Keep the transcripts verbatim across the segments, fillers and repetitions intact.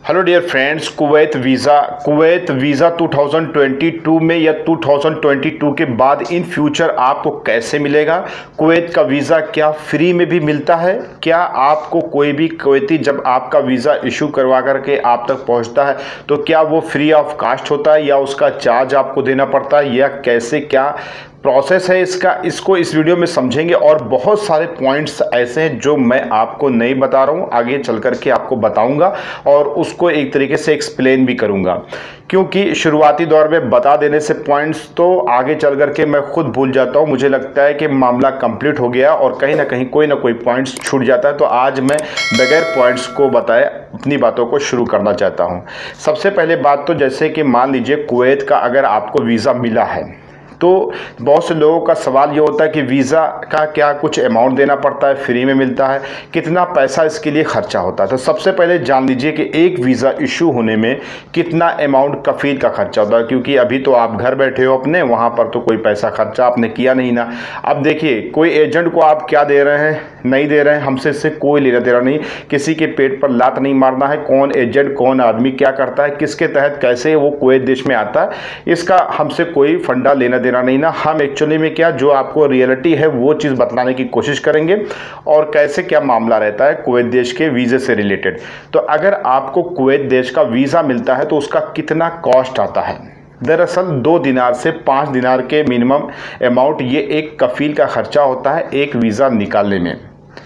Hello dear friends, Kuwait visa Kuwait visa दो हज़ार बाईस में या दो हज़ार बाईस के बाद इन फ्यूचर आपको कैसे मिलेगा। कुवैत का वीज़ा क्या फ्री में भी मिलता है? क्या आपको कोई भी कुवैती जब आपका वीज़ा इशू करवा करके आप तक पहुंचता है तो क्या वो फ्री ऑफ कास्ट होता है या उसका चार्ज आपको देना पड़ता है, या कैसे क्या प्रोसेस है इसका, इसको इस वीडियो में समझेंगे। और बहुत सारे पॉइंट्स ऐसे हैं जो मैं आपको नहीं बता रहा हूँ, आगे चल करके आपको बताऊंगा और उसको एक तरीके से एक्सप्लेन भी करूंगा, क्योंकि शुरुआती दौर में बता देने से पॉइंट्स तो आगे चल करके मैं खुद भूल जाता हूँ। मुझे लगता है कि मामला कंप्लीट हो गया और कहीं ना कहीं कोई ना कोई पॉइंट्स छूट जाता है, तो आज मैं बगैर पॉइंट्स को बताए अपनी बातों को शुरू करना चाहता हूँ। सबसे पहले बात तो जैसे कि मान लीजिए कुवैत का अगर आपको वीज़ा मिला है तो बहुत से लोगों का सवाल ये होता है कि वीज़ा का क्या कुछ अमाउंट देना पड़ता है, फ्री में मिलता है, कितना पैसा इसके लिए खर्चा होता है। तो सबसे पहले जान लीजिए कि एक वीज़ा इशू होने में कितना अमाउंट कफ़ील का खर्चा होता है, क्योंकि अभी तो आप घर बैठे हो अपने, वहाँ पर तो कोई पैसा खर्चा आपने किया नहीं ना। अब देखिए, कोई एजेंट को आप क्या दे रहे हैं, नहीं दे रहे हैं, हमसे इससे कोई लेना देना नहीं, किसी के पेट पर लात नहीं मारना है। कौन एजेंट, कौन आदमी क्या करता है, किसके तहत कैसे वो कुवैत देश में आता है, इसका हमसे कोई फंडा लेना देना नहीं ना। हम एक्चुअली में क्या, जो आपको रियलिटी है वो चीज़ बताने की कोशिश करेंगे और कैसे क्या मामला रहता है कुवैत देश के वीज़े से रिलेटेड। तो अगर आपको कुवैत देश का वीज़ा मिलता है तो उसका कितना कॉस्ट आता है। दरअसल दो दिनार से पाँच दिनार के मिनिमम अमाउंट ये एक कफ़ील का खर्चा होता है एक वीज़ा निकालने में।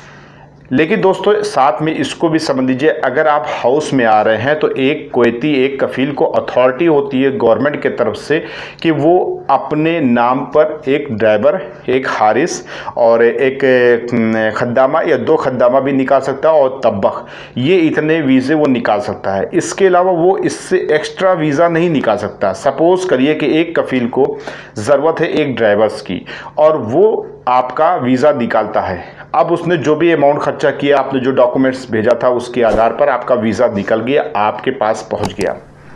लेकिन दोस्तों साथ में इसको भी समझ लीजिए, अगर आप हाउस में आ रहे हैं तो एक कुवैती एक कफ़ील को अथॉरिटी होती है गवर्नमेंट की तरफ से कि वो अपने नाम पर एक ड्राइवर, एक हारिस और एक खद्दामा या दो खद्दामा भी निकाल सकता है और तब्बख, ये इतने वीज़े वो निकाल सकता है। इसके अलावा वो इससे एक्स्ट्रा वीज़ा नहीं निकाल सकता। सपोज़ करिए कि एक कफ़ील को ज़रूरत है एक ड्राइवर्स की और वो आपका वीज़ा निकालता है। अब उसने जो भी अमाउंट खर्चा किया, आपने जो डॉक्यूमेंट्स भेजा था उसके आधार पर आपका वीज़ा निकल गया, आपके पास पहुंच गया।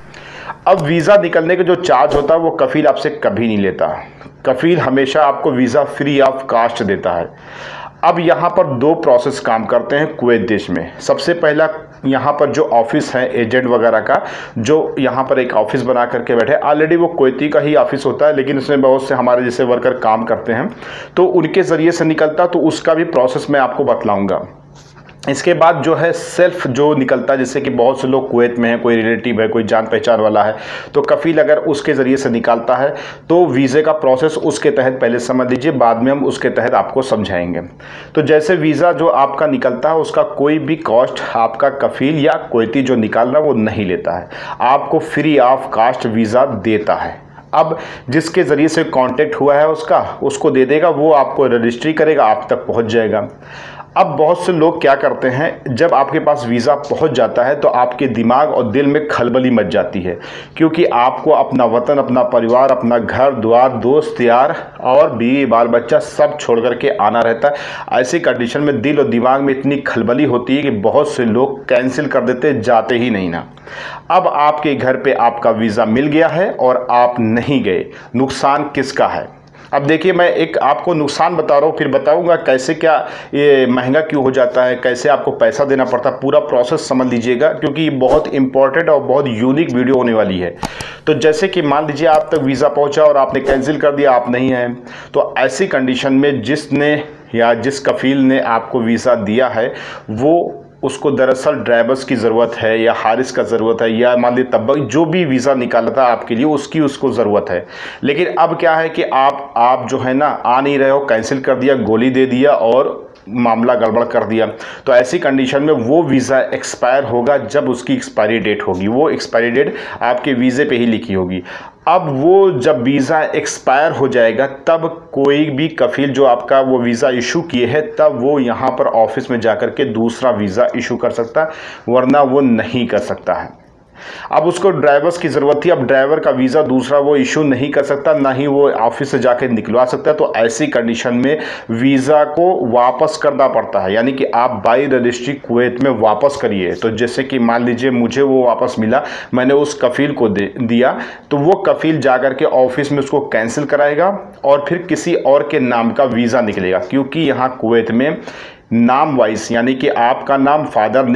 अब वीज़ा निकलने का जो चार्ज होता है वो कफ़ील आपसे कभी नहीं लेता। कफ़ील हमेशा आपको वीज़ा फ्री ऑफ कास्ट देता है। अब यहाँ पर दो प्रोसेस काम करते हैं कुवैत देश में। सबसे पहला, यहाँ पर जो ऑफिस है एजेंट वगैरह का, जो यहाँ पर एक ऑफिस बना करके बैठे, ऑलरेडी वो कुवैती का ही ऑफिस होता है, लेकिन उसमें बहुत से हमारे जैसे वर्कर काम करते हैं तो उनके ज़रिए से निकलता, तो उसका भी प्रोसेस मैं आपको बतलाऊँगा। इसके बाद जो है सेल्फ जो निकलता है, जैसे कि बहुत से लोग कुवैत में हैं, कोई रिलेटिव है, कोई जान पहचान वाला है, तो कफ़ील अगर उसके ज़रिए से निकालता है तो वीज़े का प्रोसेस उसके तहत पहले समझ लीजिए, बाद में हम उसके तहत आपको समझाएंगे। तो जैसे वीज़ा जो आपका निकलता है उसका कोई भी कॉस्ट आपका कफ़ील या कुवैती जो निकाल रहा है वो नहीं लेता है, आपको फ्री ऑफ कास्ट वीज़ा देता है। अब जिसके ज़रिए से कांटेक्ट हुआ है उसका उसको दे देगा, वो आपको रजिस्ट्री करेगा, आप तक पहुंच जाएगा। अब बहुत से लोग क्या करते हैं, जब आपके पास वीज़ा पहुंच जाता है तो आपके दिमाग और दिल में खलबली मच जाती है, क्योंकि आपको अपना वतन, अपना परिवार, अपना घर द्वार, दोस्त यार और बीवी बाल बच्चा सब छोड़ करके आना रहता है। ऐसी कंडीशन में दिल और दिमाग में इतनी खलबली होती है कि बहुत से लोग कैंसिल कर देते, जाते ही नहीं ना। अब आपके घर पे आपका वीज़ा मिल गया है और आप नहीं गए, नुकसान किसका है? अब देखिए, मैं एक आपको नुकसान बता रहा हूँ, फिर बताऊँगा कैसे क्या ये महंगा क्यों हो जाता है, कैसे आपको पैसा देना पड़ता है, पूरा प्रोसेस समझ लीजिएगा, क्योंकि ये बहुत इंपॉर्टेंट और बहुत यूनिक वीडियो होने वाली है। तो जैसे कि मान लीजिए आप तक वीज़ा पहुँचा और आपने कैंसिल कर दिया, आप नहीं हैं, तो ऐसी कंडीशन में जिसने या जिस कफ़ील ने आपको वीज़ा दिया है वो उसको दरअसल ड्राइवर्स की ज़रूरत है या हारिस का ज़रूरत है, या मान लीजिए तब्बक जो भी वीज़ा निकाला था आपके लिए उसकी उसको ज़रूरत है। लेकिन अब क्या है कि आप आप जो है ना आ नहीं रहे हो, कैंसिल कर दिया, गोली दे दिया और मामला गड़बड़ कर दिया। तो ऐसी कंडीशन में वो वीज़ा एक्सपायर होगा जब उसकी एक्सपायरी डेट होगी, वो एक्सपायरी डेट आपके वीज़े पे ही लिखी होगी। अब वो जब वीज़ा एक्सपायर हो जाएगा तब कोई भी कफ़ील जो आपका वो वीज़ा इशू किए है तब वो यहाँ पर ऑफिस में जाकर के दूसरा वीज़ा इशू कर सकता है, वरना वो नहीं कर सकता है। अब उसको ड्राइवर्स की ज़रूरत थी, अब ड्राइवर का वीज़ा दूसरा वो इशू नहीं कर सकता, ना ही वो ऑफिस से जाके निकलवा सकता है। तो ऐसी कंडीशन में वीज़ा को वापस करना पड़ता है, यानी कि आप बाई रजिस्ट्री कुवैत में वापस करिए। तो जैसे कि मान लीजिए मुझे वो वापस मिला, मैंने उस कफ़ील को दे दिया, तो वो कफ़ील जा कर के ऑफिस में उसको कैंसिल कराएगा और फिर किसी और के नाम का वीज़ा निकलेगा, क्योंकि यहाँ कुवैत में नाम वाइज, यानी कि आपका नाम, फादर नेम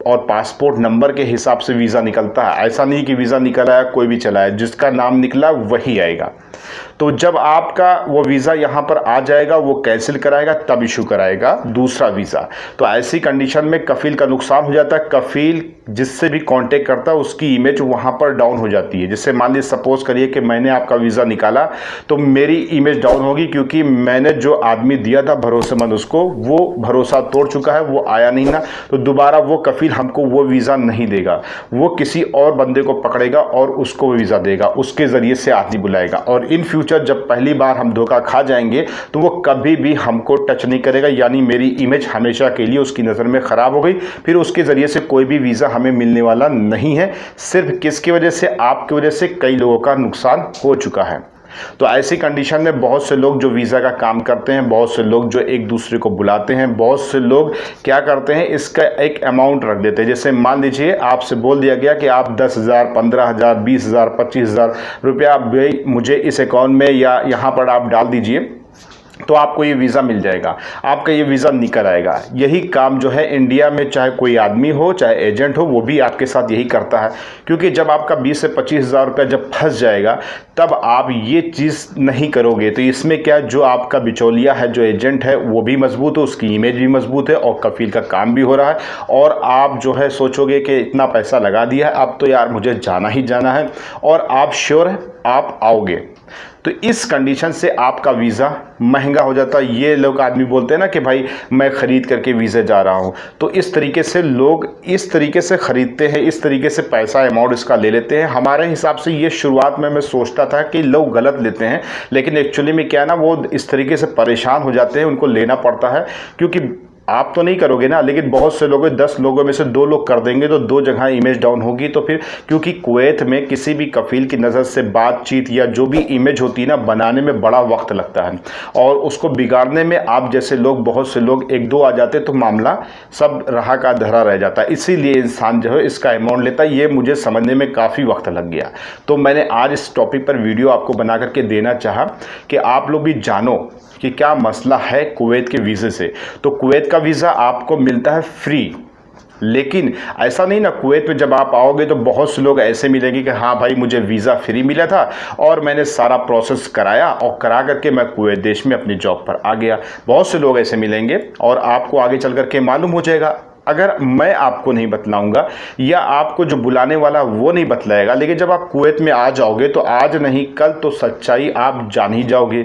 और पासपोर्ट नंबर के हिसाब से वीज़ा निकलता है। ऐसा नहीं कि वीज़ा निकल आया कोई भी चला है, जिसका नाम निकला वही आएगा। तो जब आपका वो वीज़ा यहाँ पर आ जाएगा, वो कैंसिल कराएगा तब इशू कराएगा दूसरा वीज़ा। तो ऐसी कंडीशन में कफील का नुकसान हो जाता है। कफील जिससे भी कांटेक्ट करता है उसकी इमेज वहाँ पर डाउन हो जाती है। जैसे मान लीजिए सपोज करिए कि मैंने आपका वीज़ा निकाला तो मेरी इमेज डाउन होगी, क्योंकि मैंने जो आदमी दिया था भरोसेमंद उसको, वो भरोसा तोड़ चुका है, वो आया नहीं ना, तो दोबारा वो कफील हमको वो वीज़ा नहीं देगा, वो किसी और बंदे को पकड़ेगा और उसको वीज़ा देगा, उसके ज़रिए से आदमी बुलाएगा। और इन फ्यूचर जब पहली बार हम धोखा खा जाएंगे तो वो कभी भी हमको टच नहीं करेगा, यानी मेरी इमेज हमेशा के लिए उसकी नज़र में ख़राब हो गई। फिर उसके ज़रिए से कोई भी वीज़ा हमें मिलने वाला नहीं है। सिर्फ किसकी वजह से? आपकी वजह से कई लोगों का नुकसान हो चुका है। तो ऐसी कंडीशन में बहुत से लोग जो वीज़ा का काम करते हैं, बहुत से लोग जो एक दूसरे को बुलाते हैं, बहुत से लोग क्या करते हैं, इसका एक अमाउंट रख देते हैं। जैसे मान लीजिए आपसे बोल दिया गया कि आप दस हज़ार, पंद्रह हज़ार, बीस हज़ार, पच्चीस हज़ार रुपया मुझे इस अकाउंट में या यहाँ पर आप डाल दीजिए तो आपको ये वीज़ा मिल जाएगा, आपका ये वीज़ा निकल आएगा। यही काम जो है इंडिया में चाहे कोई आदमी हो चाहे एजेंट हो, वो भी आपके साथ यही करता है। क्योंकि जब आपका बीस से पच्चीस हज़ार रुपया जब फंस जाएगा तब आप ये चीज़ नहीं करोगे। तो इसमें क्या, जो आपका बिचौलिया है, जो एजेंट है, वो भी मजबूत है, उसकी इमेज भी मजबूत है और कफील का काम भी हो रहा है। और आप जो है सोचोगे कि इतना पैसा लगा दिया है, अब तो यार मुझे जाना ही जाना है, और आप श्योर है आप आओगे। तो इस कंडीशन से आपका वीज़ा महंगा हो जाता है। ये लोग आदमी बोलते हैं ना कि भाई मैं ख़रीद करके वीज़े जा रहा हूँ, तो इस तरीके से लोग इस तरीके से ख़रीदते हैं, इस तरीके से पैसा अमाउंट इसका ले लेते हैं। हमारे हिसाब से ये शुरुआत में मैं सोचता था कि लोग गलत लेते हैं, लेकिन एक्चुअली में क्या ना, वो इस तरीके से परेशान हो जाते हैं, उनको लेना पड़ता है। क्योंकि आप तो नहीं करोगे ना, लेकिन बहुत से लोग, दस लोगों में से दो लोग कर देंगे तो दो जगह इमेज डाउन होगी। तो फिर क्योंकि कुवैत में किसी भी कफील की नज़र से बातचीत या जो भी इमेज होती है ना, बनाने में बड़ा वक्त लगता है, और उसको बिगाड़ने में आप जैसे लोग, बहुत से लोग एक दो आ जाते तो मामला सब रहा का धरा रह जाता है। इसीलिए इंसान जो है इसका अमाउंट लेता है। ये मुझे समझने में काफ़ी वक्त लग गया, तो मैंने आज इस टॉपिक पर वीडियो आपको बना करके देना चाहा कि आप लोग भी जानो कि क्या मसला है कुवैत के वीज़े से। तो कुवैत का वीज़ा आपको मिलता है फ्री, लेकिन ऐसा नहीं ना, कुवैत में जब आप आओगे तो बहुत से लोग ऐसे मिलेंगे कि हाँ भाई मुझे वीज़ा फ्री मिला था और मैंने सारा प्रोसेस कराया और करा करके मैं कुवैत देश में अपनी जॉब पर आ गया। बहुत से लोग ऐसे मिलेंगे और आपको आगे चल करके मालूम हो जाएगा। अगर मैं आपको नहीं बतलाऊंगा या आपको जो बुलाने वाला वो नहीं बतलाएगा, लेकिन जब आप कुवैत में आ जाओगे तो आज नहीं कल तो सच्चाई आप जान ही जाओगे।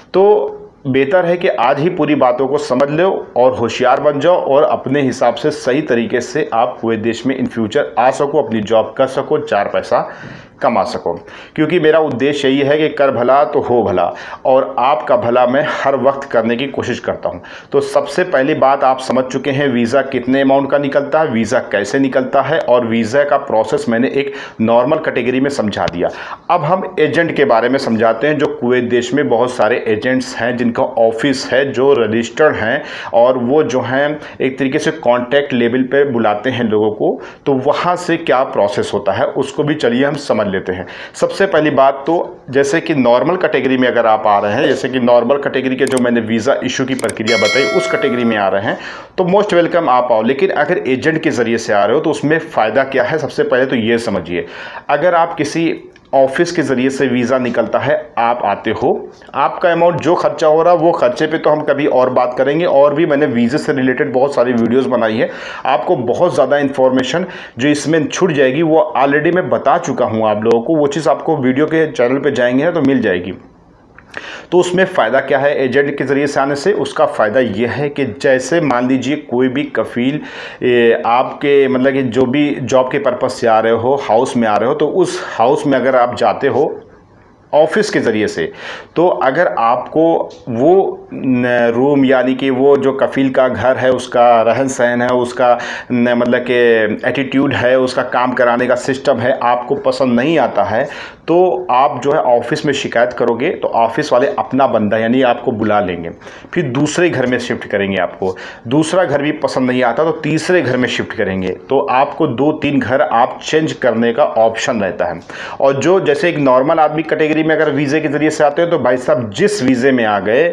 तो बेहतर है कि आज ही पूरी बातों को समझ लो और होशियार बन जाओ और अपने हिसाब से सही तरीके से आप कुवैत देश में इन फ्यूचर आ सको, अपनी जॉब कर सको, चार पैसा कमा सको। क्योंकि मेरा उद्देश्य यही है कि कर भला तो हो भला, और आपका भला मैं हर वक्त करने की कोशिश करता हूं। तो सबसे पहली बात आप समझ चुके हैं वीज़ा कितने अमाउंट का निकलता है, वीज़ा कैसे निकलता है, और वीज़ा का प्रोसेस मैंने एक नॉर्मल कैटेगरी में समझा दिया। अब हम एजेंट के बारे में समझाते हैं। जो कुवैत देश में बहुत सारे एजेंट्स हैं जिनका ऑफिस है, जो रजिस्टर्ड हैं, और वो जो हैं एक तरीके से कॉन्टैक्ट लेवल पर बुलाते हैं लोगों को। तो वहाँ से क्या प्रोसेस होता है उसको भी चलिए हम समझ लेते हैं। सबसे पहली बात तो जैसे कि नॉर्मल कैटेगरी में अगर आप आ रहे हैं, जैसे कि नॉर्मल कैटेगरी के जो मैंने वीज़ा इशू की प्रक्रिया बताई उस कैटेगरी में आ रहे हैं तो मोस्ट वेलकम आप आओ। लेकिन अगर एजेंट के ज़रिए से आ रहे हो तो उसमें फ़ायदा क्या है, सबसे पहले तो ये समझिए। अगर आप किसी ऑफिस के ज़रिए से वीज़ा निकलता है, आप आते हो, आपका अमाउंट जो खर्चा हो रहा है वो खर्चे पे तो हम कभी और बात करेंगे, और भी मैंने वीज़े से रिलेटेड बहुत सारी वीडियोस बनाई है। आपको बहुत ज़्यादा इन्फॉर्मेशन जो इसमें छूट जाएगी वो ऑलरेडी मैं बता चुका हूँ आप लोगों को। वो चीज़ आपको वीडियो के चैनल पर जाएंगे ना तो मिल जाएगी। तो उसमें फ़ायदा क्या है एजेंट के ज़रिए से आने से? उसका फ़ायदा यह है कि जैसे मान लीजिए कोई भी कफील आपके मतलब कि जो भी जॉब के पर्पज़ से आ रहे हो, हाउस में आ रहे हो, तो उस हाउस में अगर आप जाते हो ऑफिस के ज़रिए से, तो अगर आपको वो रूम यानी कि वो जो कफील का घर है, उसका रहन सहन है, उसका मतलब कि एटीट्यूड है, उसका काम कराने का सिस्टम है, आपको पसंद नहीं आता है, तो आप जो है ऑफिस में शिकायत करोगे तो ऑफिस वाले अपना बंदा यानी आपको बुला लेंगे, फिर दूसरे घर में शिफ्ट करेंगे। आपको दूसरा घर भी पसंद नहीं आता तो तीसरे घर में शिफ्ट करेंगे। तो आपको दो तीन घर आप चेंज करने का ऑप्शन रहता है। और जो जैसे एक नॉर्मल आदमी कैटेगरी में अगर वीज़े के ज़रिए से आते हो तो भाई साहब जिस वीज़े में आ गए, मान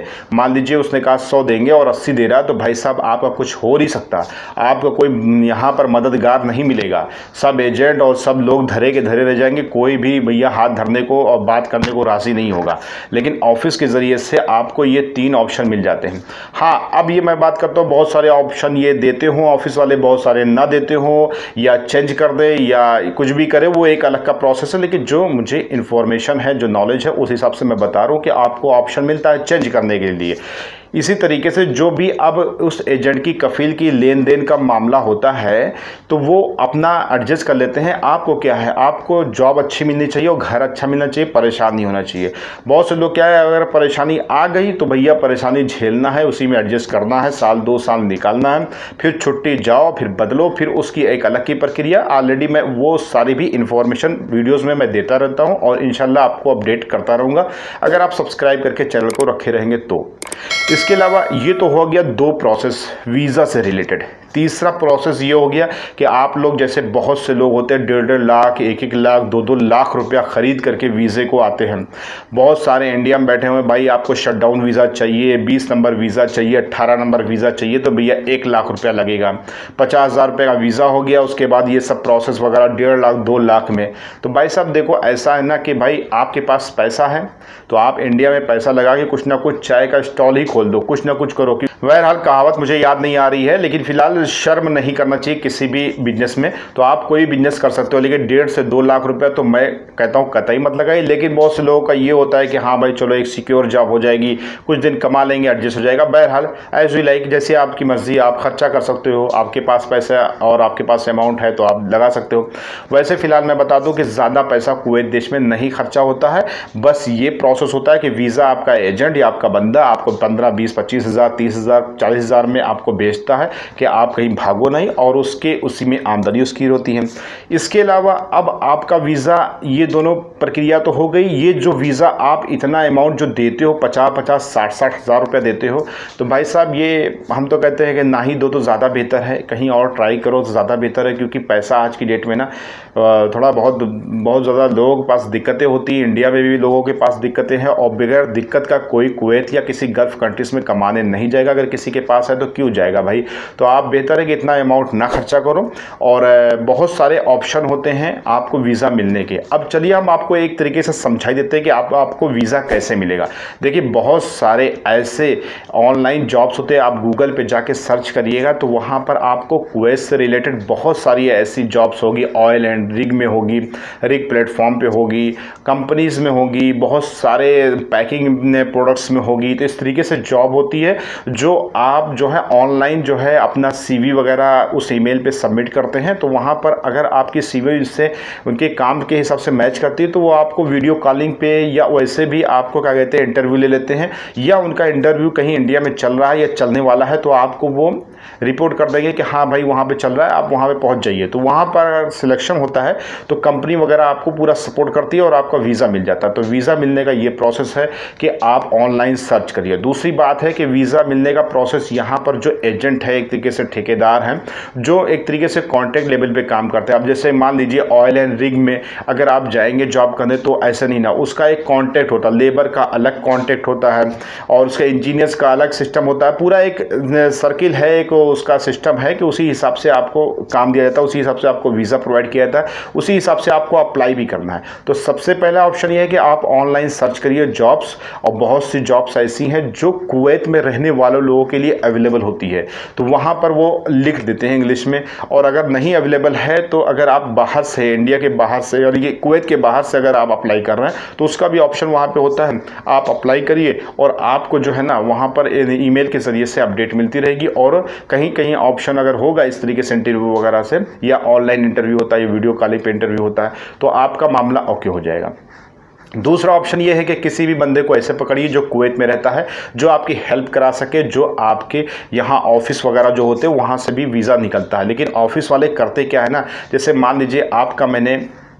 मान लीजिए उसने कहा सौ देंगे और अस्सी दे रहा है, तो भाई साहब आपका कुछ हो नहीं सकता, आपको कोई यहाँ पर मददगार नहीं मिलेगा। सब एजेंट और सब लोग धरे के धरे रह जाएंगे, कोई भी भैया हाथ धरने को और बात करने को राजी नहीं होगा। लेकिन ऑफिस के ज़रिए से आपको ये तीन ऑप्शन मिल जाते हैं। हाँ, अब ये मैं बात करता हूँ, बहुत सारे ऑप्शन ये देते हों ऑफिस वाले, बहुत सारे ना देते हों, या चेंज कर दे या कुछ भी करे, वो एक अलग का प्रोसेस है। लेकिन जो मुझे इन्फॉर्मेशन है, जो नॉलेज है, उस हिसाब से मैं बता रहा हूँ कि आपको ऑप्शन मिलता है चेंज करने के लिए। इसी तरीके से जो भी अब उस एजेंट की कफील की लेन देन का मामला होता है, तो वो अपना एडजस्ट कर लेते हैं। आपको क्या है, आपको जॉब अच्छी मिलनी चाहिए और घर अच्छा मिलना चाहिए, परेशान नहीं होना चाहिए। बहुत से लोग क्या है, अगर परेशानी आ गई तो भैया परेशानी झेलना है, उसी में एडजस्ट करना है, साल दो साल निकालना है, फिर छुट्टी जाओ, फिर बदलो, फिर उसकी एक अलग की प्रक्रिया। ऑलरेडी मैं वो सारी भी इंफॉर्मेशन वीडियोज़ में मैं देता रहता हूँ और इंशाल्लाह आपको अपडेट करता रहूँगा, अगर आप सब्सक्राइब करके चैनल को रखे रहेंगे तो। इसके अलावा ये तो हो गया दो प्रोसेस वीज़ा से रिलेटेड। तीसरा प्रोसेस ये हो गया कि आप लोग जैसे बहुत से लोग होते हैं डेढ़ डेढ़ लाख, एक एक लाख, दो दो लाख रुपया ख़रीद करके वीज़े को आते हैं। बहुत सारे इंडिया में बैठे हुए, भाई आपको शटडाउन वीज़ा चाहिए, बीस नंबर वीज़ा चाहिए, अट्ठारह नंबर वीज़ा चाहिए, तो भैया एक लाख रुपया लगेगा। पचास हज़ार रुपये का वीज़ा हो गया, उसके बाद ये सब प्रोसेस वगैरह डेढ़ लाख दो लाख में। तो भाई साहब देखो, ऐसा है ना कि भाई आपके पास पैसा है तो आप इंडिया में पैसा लगा के कुछ ना कुछ चाय का स्टॉल ही खोल दो, कुछ ना कुछ करो। कि बहरहाल कहावत मुझे याद नहीं आ रही है, लेकिन फिलहाल शर्म नहीं करना चाहिए किसी भी बिजनेस में। तो आप कोई बिजनेस कर सकते हो, लेकिन डेढ़ से दो लाख रुपया तो मैं कहता हूँ कतई मत लगाइए। लेकिन बहुत से लोगों का ये होता है कि हाँ भाई चलो एक सिक्योर जॉब हो जाएगी, कुछ दिन कमा लेंगे, एडजस्ट हो जाएगा। बहरहाल एज वी लाइक, जैसे आपकी मर्जी, आप खर्चा कर सकते हो, आपके पास पैसा और आपके पास अमाउंट है तो आप लगा सकते हो। वैसे फिलहाल मैं बता दूं कि ज़्यादा पैसा कुवैत देश में नहीं खर्चा होता है। बस ये प्रोसेस होता है कि वीज़ा आपका एजेंट या आपका बंदा आपको पंद्रह बीस पच्चीस हज़ार तीस हज़ार चालीस हज़ार में आपको बेचता है कि आप कहीं भागो नहीं, और उसके उसी में आमदनी उसकी होती है। इसके अलावा अब आपका वीज़ा, ये दोनों प्रक्रिया तो हो गई। ये जो वीज़ा आप इतना अमाउंट जो देते हो, पचास पचास साठ साठ हज़ार रुपये देते हो, तो भाई साहब ये हम तो कहते हैं कि ना ही दो तो ज़्यादा बेहतर है, कहीं और ट्राई करो तो ज़्यादा बेहतर है। क्योंकि पैसा आज की डेट में ना थोड़ा बहुत बहुत ज़्यादा लोगों के पास दिक्कतें होती हैं, इंडिया में भी लोगों के पास दिक्कतें हैं, और बगैर दिक्कत का कोई कुवैत या किसी गल्फ़ कंट्रीज़ में कमाने नहीं जाएगा। अगर किसी के पास है तो क्यों जाएगा भाई। तो आप बेहतर है कि इतना अमाउंट ना खर्चा करो, और बहुत सारे ऑप्शन होते हैं आपको वीज़ा मिलने के। अब चलिए हम आपको एक तरीके से समझाई देते हैं कि आप, आपको वीज़ा कैसे मिलेगा। देखिए बहुत सारे ऐसे ऑनलाइन जॉब्स होते हैं, आप गूगल पे जाके सर्च करिएगा तो वहाँ पर आपको कुवैत से रिलेटेड बहुत सारी ऐसी जॉब्स होगी। ऑयल एंड रिग में होगी, रिग प्लेटफॉर्म पे होगी, कंपनीज़ में होगी, बहुत सारे पैकिंग प्रोडक्ट्स में होगी। तो इस तरीके से जॉब होती है जो आप जो है ऑनलाइन जो है अपना सीवी वगैरह उस ईमेल पे सबमिट करते हैं। तो वहाँ पर अगर आपकी सीवी इससे उनके काम के हिसाब से मैच करती है तो वो आपको वीडियो कॉलिंग पे या वैसे भी आपको क्या कहते हैं इंटरव्यू ले लेते हैं, या उनका इंटरव्यू कहीं इंडिया में चल रहा है या चलने वाला है तो आपको वो रिपोर्ट कर देंगे कि हाँ भाई वहाँ पे चल रहा है, आप वहाँ पे पहुँच जाइए। तो वहाँ पर सिलेक्शन होता है तो कंपनी वगैरह आपको पूरा सपोर्ट करती है और आपका वीज़ा मिल जाता है। तो वीज़ा मिलने का ये प्रोसेस है कि आप ऑनलाइन सर्च करिए। दूसरी बात है कि वीज़ा मिलने का प्रोसेस यहाँ पर जो एजेंट है, एक तरीके से ठेकेदार हैं जो एक तरीके से कॉन्ट्रैक्ट लेवल पे काम करते हैं। अब जैसे मान लीजिए ऑयल एंड रिग में अगर आप जाएंगे जॉब करने तो ऐसा नहीं ना, उसका एक कॉन्ट्रैक्ट होता है, लेबर का अलग कॉन्ट्रैक्ट होता है और उसके इंजीनियर्स का अलग सिस्टम होता है। पूरा एक सर्किल है, एक उसका सिस्टम है कि उसी हिसाब से आपको काम दिया जाता है, उसी हिसाब से आपको वीज़ा प्रोवाइड किया जाता है, उसी हिसाब से आपको अप्लाई भी करना है। तो सबसे पहला ऑप्शन ये है कि आप ऑनलाइन सर्च करिए जॉब्स, और बहुत सी जॉब्स ऐसी हैं जो कुवैत में रहने वाले लोगों के लिए अवेलेबल होती है। तो वहाँ पर वो लिख देते हैं इंग्लिश में, और अगर नहीं अवेलेबल है तो अगर आप बाहर से, इंडिया के बाहर से और ये कुवैत के बाहर से अगर आप अप्लाई कर रहे हैं तो उसका भी ऑप्शन वहाँ पे होता है। आप अप्लाई करिए और आपको जो है ना वहाँ पर ईमेल के ज़रिए से अपडेट मिलती रहेगी। और कहीं कहीं ऑप्शन अगर होगा इस तरीके से इंटरव्यू वगैरह से, या ऑनलाइन इंटरव्यू होता है, वीडियो कॉलिंग पे इंटरव्यू होता है, तो आपका मामला ओके हो जाएगा। दूसरा ऑप्शन ये है कि किसी भी बंदे को ऐसे पकड़िए जो कुवैत में रहता है, जो आपकी हेल्प करा सके, जो आपके यहाँ ऑफिस वगैरह जो होते हैं वहाँ से भी वीज़ा निकलता है। लेकिन ऑफिस वाले करते क्या है ना, जैसे मान लीजिए आपका मैंने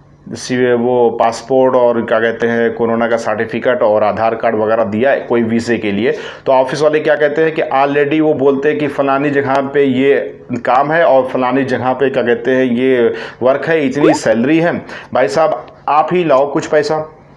वो पासपोर्ट और क्या कहते हैं कोरोना का सर्टिफिकेट और आधार कार्ड वगैरह दिया है कोई वीज़े के लिए, तो ऑफिस वाले क्या कहते हैं कि ऑलरेडी वो बोलते हैं कि फ़लानी जगह पे ये काम है और फलानी जगह पे क्या कहते हैं ये वर्क है, इतनी सैलरी है, भाई साहब आप ही लाओ कुछ पैसा,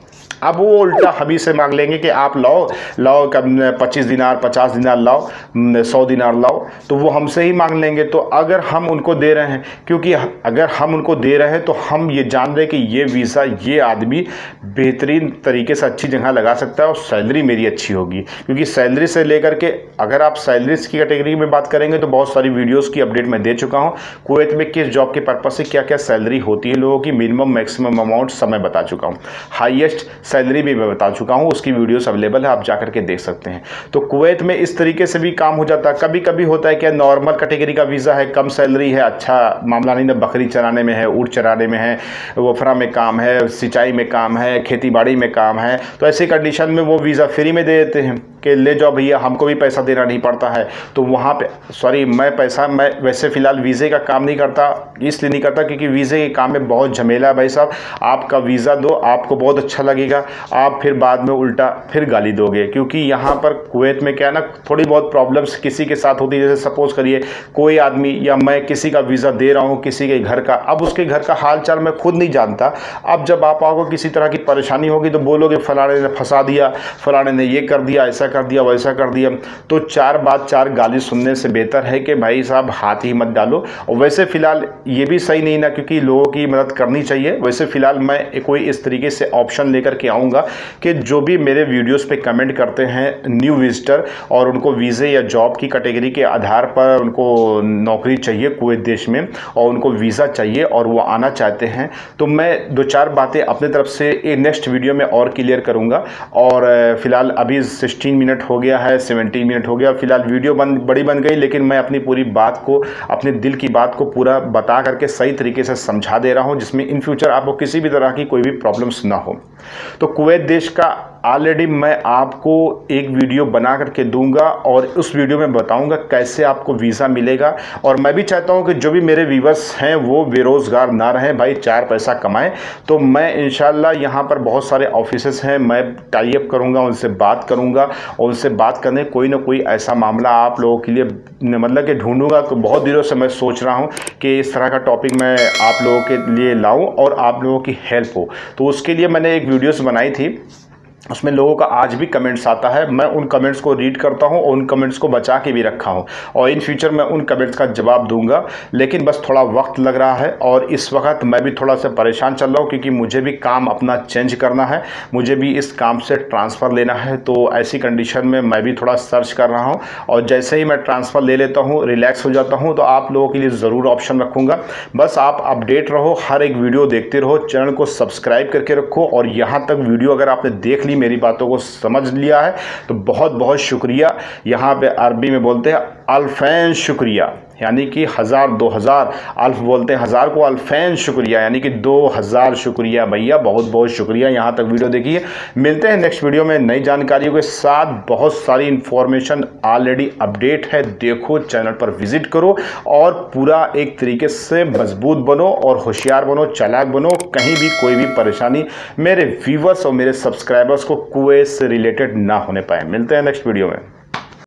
अब वो उल्टा हमी से मांग लेंगे कि आप लाओ लाओ कब पच्चीस दिनार पचास दिनार लाओ, सौ दिनार लाओ, तो वो हमसे ही मांग लेंगे। तो अगर हम उनको दे रहे हैं, क्योंकि अगर हम उनको दे रहे हैं तो हम ये जान रहे हैं कि ये वीज़ा ये आदमी बेहतरीन तरीके से अच्छी जगह लगा सकता है और सैलरी मेरी अच्छी होगी। क्योंकि सैलरी से लेकर के अगर आप सैलरीज की कैटेगरी में बात करेंगे तो बहुत सारी वीडियोस की अपडेट मैं दे चुका हूँ। कुवैत में किस जॉब के पर्पज से क्या क्या सैलरी होती है लोगों की, मिनिमम मैक्सिमम अमाउंट सब मैं बता चुका हूँ। हाईएस्ट सैलरी भी मैं बता चुका हूँ, उसकी वीडियोस अवेलेबल है, आप जा करके देख सकते हैं। तो कुवैत में इस तरीके से भी काम हो जाता है। कभी कभी होता है क्या, नॉर्मल कैटेगरी का वीज़ा है, कम सैलरी है, अच्छा मामला नहीं, बकरी चराने में है, ऊँट चराने में है, वफरा में काम है, सिंचाई में काम है, खेती बाड़ी में काम है, तो ऐसी कंडीशन में वो वीज़ा फ्री में दे देते हैं कि ले जाओ भैया, हमको भी पैसा देना नहीं पड़ता है। तो वहाँ पे सॉरी मैं पैसा मैं वैसे फ़िलहाल वीज़े का काम नहीं करता, इसलिए नहीं करता क्योंकि वीज़े के काम में बहुत झमेला है भाई साहब। आपका वीज़ा दो, आपको बहुत अच्छा लगेगा, आप फिर बाद में उल्टा फिर गाली दोगे। क्योंकि यहाँ पर कुवैत में क्या है ना, थोड़ी बहुत प्रॉब्लम्स किसी के साथ होती है। जैसे सपोज़ करिए कोई आदमी या मैं किसी का वीज़ा दे रहा हूँ किसी के घर का, अब उसके घर का हाल चाल मैं खुद नहीं जानता। अब जब आप आओगे किसी तरह की परेशानी होगी तो बोलोगे फलाने ने फंसा दिया, फलाने ने ये कर दिया, ऐसा कर दिया, वैसा कर दिया। तो चार बात चार गाली सुनने से बेहतर है कि भाई साहब हाथ ही मत डालो। और वैसे फ़िलहाल ये भी सही नहीं ना, क्योंकि लोगों की मदद करनी चाहिए। वैसे फ़िलहाल मैं कोई इस तरीके से ऑप्शन लेकर के आऊँगा कि जो भी मेरे वीडियोस पे कमेंट करते हैं न्यू विजिटर और उनको वीज़े या जॉब की कैटेगरी के आधार पर उनको नौकरी चाहिए कुवैत देश में और उनको वीज़ा चाहिए और वो आना चाहते हैं, तो मैं दो चार बातें अपने तरफ से नेक्स्ट वीडियो में और क्लियर करूँगा। और फ़िलहाल अभी सिक्सटीन मिनट हो गया है, सेवनटीन मिनट हो गया, फिलहाल वीडियो बन बड़ी बन गई, लेकिन मैं अपनी पूरी बात को, अपने दिल की बात को पूरा बता करके सही तरीके से समझा दे रहा हूं, जिसमें इन फ्यूचर आपको किसी भी तरह की कोई भी प्रॉब्लम्स ना हो। तो कुवैत देश का ऑलरेडी मैं आपको एक वीडियो बना करके दूंगा और उस वीडियो में बताऊंगा कैसे आपको वीज़ा मिलेगा। और मैं भी चाहता हूं कि जो भी मेरे व्यूवर्स हैं वो बेरोज़गार ना रहें भाई, चार पैसा कमाएं। तो मैं इंशाल्लाह यहाँ पर बहुत सारे ऑफिसेस हैं, मैं टाई अप करूँगा, उनसे बात करूँगा और उनसे बात करने कोई ना कोई ऐसा मामला आप लोगों के लिए मतलब कि ढूंढूंगा। तो बहुत दिनों से मैं सोच रहा हूँ कि इस तरह का टॉपिक मैं आप लोगों के लिए लाऊँ और आप लोगों की हेल्प हो। तो उसके लिए मैंने एक वीडियोस बनाई थी, उसमें लोगों का आज भी कमेंट्स आता है, मैं उन कमेंट्स को रीड करता हूं और उन कमेंट्स को बचा के भी रखा हूं और इन फ्यूचर मैं उन कमेंट्स का जवाब दूंगा। लेकिन बस थोड़ा वक्त लग रहा है और इस वक्त मैं भी थोड़ा सा परेशान चल रहा हूं क्योंकि मुझे भी काम अपना चेंज करना है, मुझे भी इस काम से ट्रांसफ़र लेना है। तो ऐसी कंडीशन में मैं भी थोड़ा सर्च कर रहा हूँ और जैसे ही मैं ट्रांसफ़र ले लेता हूँ, रिलैक्स हो जाता हूँ, तो आप लोगों के लिए ज़रूर ऑप्शन रखूँगा। बस आप अपडेट रहो, हर एक वीडियो देखते रहो, चैनल को सब्सक्राइब करके रखो। और यहाँ तक वीडियो अगर आपने देख ली, मेरी बातों को समझ लिया है, तो बहुत बहुत शुक्रिया। यहाँ पे अरबी में बोलते हैं अल्फैन शुक्रिया, यानी कि हज़ार दो हज़ार, अल्फ बोलते हैं हज़ार को, अल्फैन शुक्रिया यानी कि दो हज़ार शुक्रिया भैया, बहुत बहुत शुक्रिया। यहाँ तक वीडियो देखिए। मिलते हैं नेक्स्ट वीडियो में नई जानकारियों के साथ। बहुत सारी इन्फॉर्मेशन ऑलरेडी अपडेट है, देखो चैनल पर विजिट करो और पूरा एक तरीके से मजबूत बनो और होशियार बनो, चालाक बनो। कहीं भी कोई भी परेशानी मेरे व्यूवर्स और मेरे सब्सक्राइबर्स को कुवैत से रिलेटेड ना होने पाए। मिलते हैं नेक्स्ट वीडियो में।